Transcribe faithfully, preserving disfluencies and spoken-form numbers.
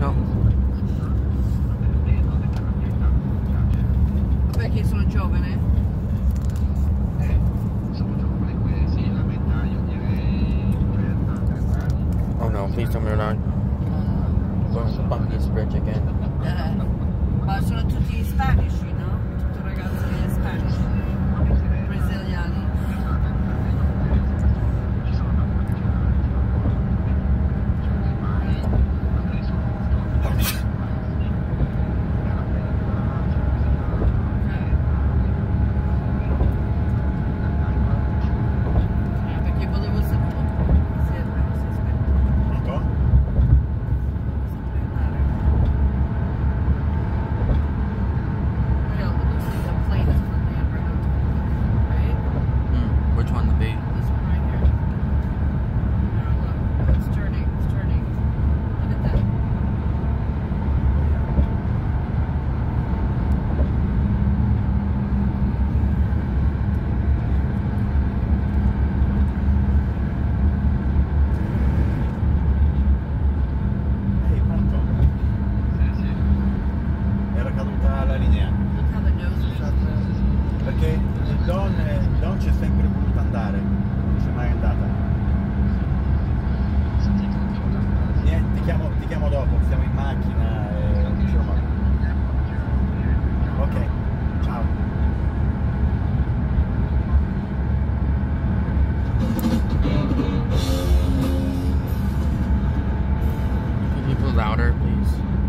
Marco? Perché sono giovane? Oh no, please tell me we're not going to bump this bridge again. Eh, ma sono tutti Spanish, no? Tutti ragazzi Spanish, brasiliani. Louder, please.